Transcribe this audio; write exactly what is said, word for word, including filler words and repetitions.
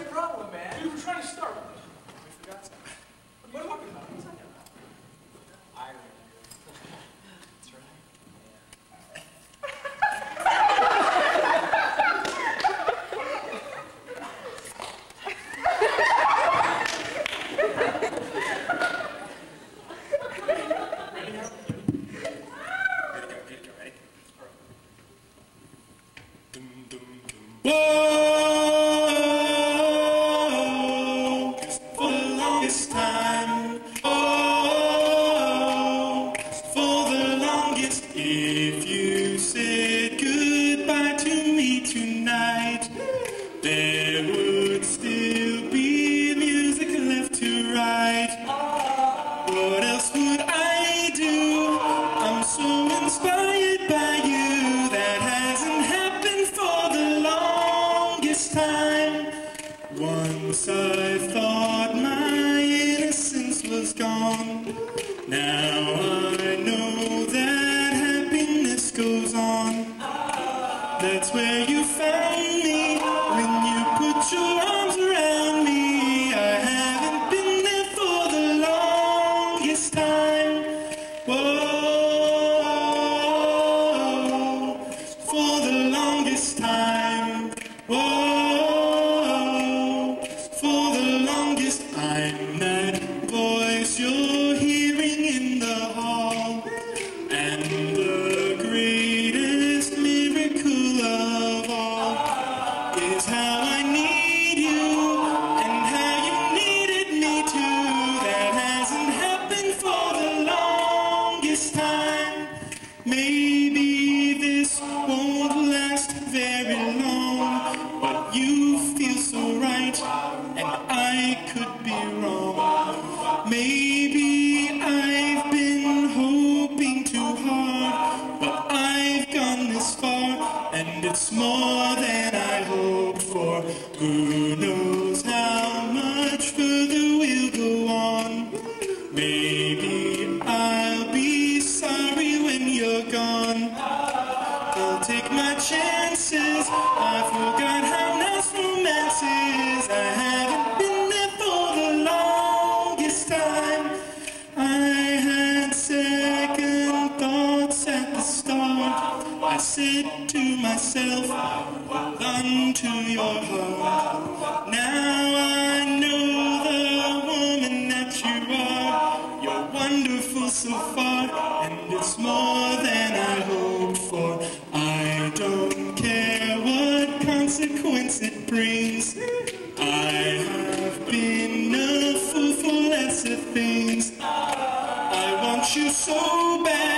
your problem, man? Dude, we're trying to start. We forgot something. What are you talking about? What are you talking about? Irony. That's right. Whoa, for the longest time, oh, for the longest, if you said goodbye to me tonight, there would still be music left to write. What else would I do? I'm so inspired by you. That hasn't happened for the longest time. Once I thought my innocence was gone. Now I know that happiness goes on. That's where you found me when you put your arms around me. I haven't been there for the longest time. Whoa, for the longest time. Whoa, for the longest. I'm that voice you're hearing in the hall, and the greatest miracle of all is how I need you and how you needed me too. That hasn't happened for the longest time. Maybe this won't last very long, but you feel so right and I could be wrong. Maybe I've been hoping too hard, but I've gone this far, and it's more than I hoped for. Who knows how much further we'll go on? Maybe I'll be sorry when you're gone. I'll take my chances. I forgot how nice romance is. I haven't been there for the longest time. I had second thoughts at the start. I said to myself, hold on to your heart. Now I know the woman that you are. You're wonderful so far, and it's more than I hoped for. I don't care what consequence it brings. I have been a fool for lesser things. I want you so bad.